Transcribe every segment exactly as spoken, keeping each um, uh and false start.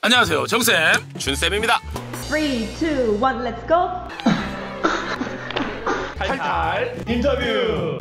안녕하세요, 정쌤, 준쌤입니다. 삼, 이, 일, let's go! 탈탈 인터뷰!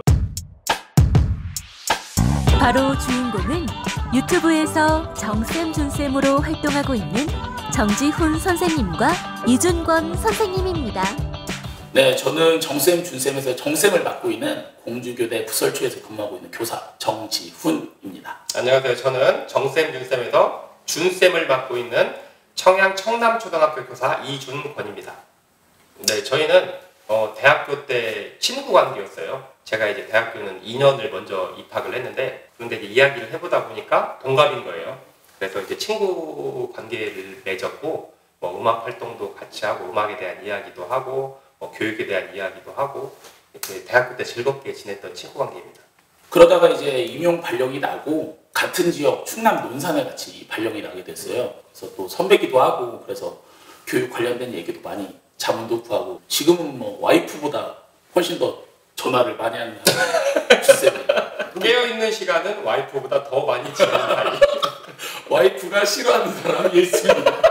바로 주인공은 유튜브에서 정쌤, 준쌤으로 활동하고 있는 정지훈 선생님과 이준권 선생님입니다. 네, 저는 정쌤, 준쌤에서 정쌤을 맡고 있는 공주교대 부설초에서 근무하고 있는 교사 정지훈입니다. 안녕하세요. 저는 정쌤, 준쌤에서 준쌤을 맡고 있는 청양 청남초등학교 교사 이준권입니다. 네, 저희는 어, 대학교 때 친구 관계였어요. 제가 이제 대학교는 이 년을 먼저 입학을 했는데, 그런데 이제 이야기를 해보다 보니까 동갑인 거예요. 그래서 이제 친구 관계를 맺었고, 뭐 음악 활동도 같이 하고, 음악에 대한 이야기도 하고, 뭐 교육에 대한 이야기도 하고, 이렇게 대학교 때 즐겁게 지냈던 친구 관계입니다. 그러다가 이제 임용 발령이 나고 같은 지역 충남 논산에 같이 발령이 나게 됐어요. 그래서 또 선배기도 하고, 그래서 교육 관련된 얘기도 많이 자문도 구하고, 지금은 뭐 와이프보다 훨씬 더 전화를 많이 하는 주쌤입니다. 깨어있는 시간은 와이프보다 더 많이 지내는 나이. 와이프가 싫어하는 사람이 있습니다.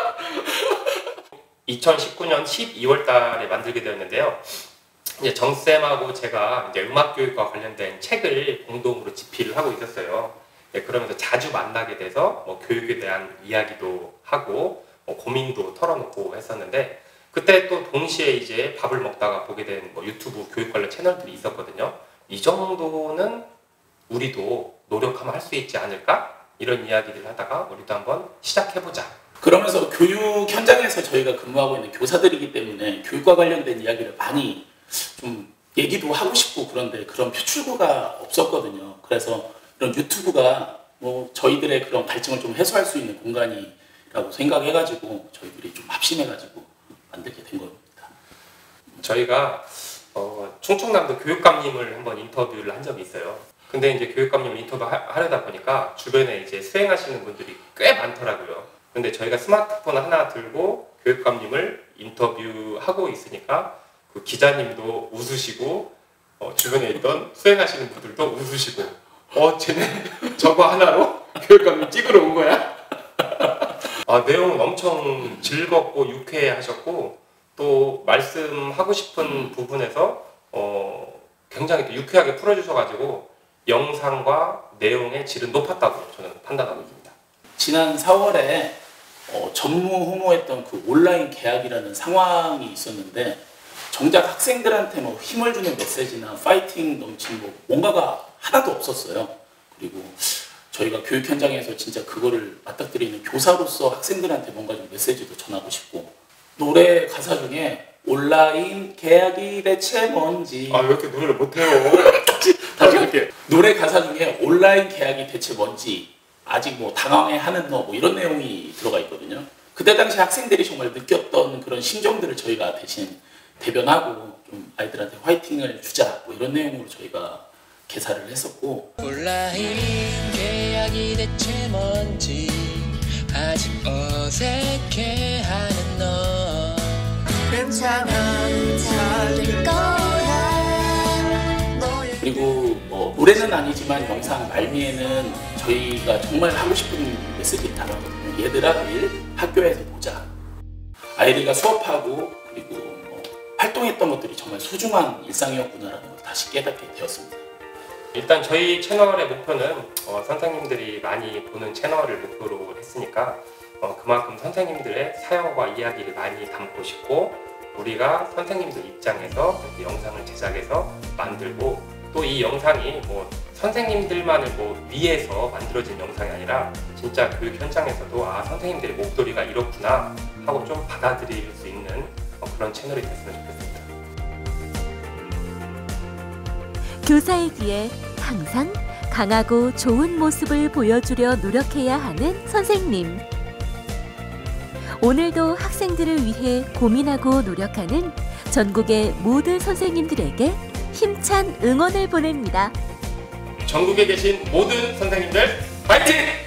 이천십구 년 십이월 달에 만들게 되었는데요. 이제 정쌤하고 제가 이제 음악교육과 관련된 책을 공동으로 집필을 하고 있었어요. 네, 그러면서 자주 만나게 돼서 뭐 교육에 대한 이야기도 하고 뭐 고민도 털어놓고 했었는데, 그때 또 동시에 이제 밥을 먹다가 보게 된 뭐 유튜브 교육 관련 채널들이 있었거든요. 이 정도는 우리도 노력하면 할 수 있지 않을까? 이런 이야기를 하다가 우리도 한번 시작해보자. 그러면서 교육 현장에서 저희가 근무하고 있는 교사들이기 때문에 교육과 관련된 이야기를 많이 좀 얘기도 하고 싶고, 그런데 그런 표출구가 없었거든요. 그래서 이런 유튜브가 뭐 저희들의 그런 갈증을 좀 해소할 수 있는 공간이라고 생각해가지고 저희들이 좀 합심해가지고 만들게 된 겁니다. 저희가 어, 충청남도 교육감님을 한번 인터뷰를 한 적이 있어요. 근데 이제 교육감님을 인터뷰 하, 하려다 보니까 주변에 이제 수행하시는 분들이 꽤 많더라고요. 근데 저희가 스마트폰 하나 들고 교육감님을 인터뷰하고 있으니까 그 기자님도 웃으시고, 어, 주변에 있던 수행하시는 분들도 웃으시고, 어, 쟤네 저거 하나로 교육감님 찍으러 온 거야? 아, 내용은 엄청 즐겁고 유쾌하셨고, 또 말씀하고 싶은 부분에서 어, 굉장히 또 유쾌하게 풀어주셔가지고 영상과 내용의 질은 높았다고 저는 판단하고 있습니다. 지난 사월에 어, 전무후무했던 그 온라인 계약이라는 상황이 있었는데, 정작 학생들한테 뭐 힘을 주는 메시지나 파이팅 넘치는 뭐 뭔가가 하나도 없었어요. 그리고 저희가 교육 현장에서 진짜 그거를 맞닥뜨리는 교사로서 학생들한테 뭔가 좀 메시지도 전하고 싶고, 노래 가사 중에 온라인 계약이 대체 뭔지. 아, 왜 이렇게 노래를 못해요? 다시, 다시 할게요. 노래 가사 중에 온라인 계약이 대체 뭔지, 아직 뭐 당황해하는 너, 뭐 이런 내용이 들어가 있거든요. 그때 당시 학생들이 정말 느꼈던 그런 심정들을 저희가 대신 대변하고 좀 아이들한테 화이팅을 주자, 뭐 이런 내용으로 저희가 개사를 했었고. 온라인 계약이 대체 뭔지 아직 어색해하는 너, 괜찮아 잘될 거야. 그리고 뭐 노래는 아니지만 영상 말미에는 저희가 정말 하고 싶은 메시지를 담았거든요. 얘들아, 내일 학교에서 보자. 아이들과 수업하고 그리고 뭐 활동했던 것들이 정말 소중한 일상이었구나라는 걸 다시 깨닫게 되었습니다. 일단 저희 채널의 목표는 어, 선생님들이 많이 보는 채널을 목표로 했으니까 어, 그만큼 선생님들의 사연과 이야기를 많이 담고 싶고, 우리가 선생님들 입장에서 이렇게 영상을 제작해서 만들고, 또 이 영상이 뭐 선생님들만을 뭐 위해서 만들어진 영상이 아니라 진짜 교육 현장에서도 아, 선생님들의 목소리가 이렇구나 하고 좀 받아들일 수 있는 어, 그런 채널이 됐으면 좋겠습니다. 교사이기에 항상 강하고 좋은 모습을 보여주려 노력해야 하는 선생님. 오늘도 학생들을 위해 고민하고 노력하는 전국의 모든 선생님들에게 힘찬 응원을 보냅니다. 전국에 계신 모든 선생님들 파이팅!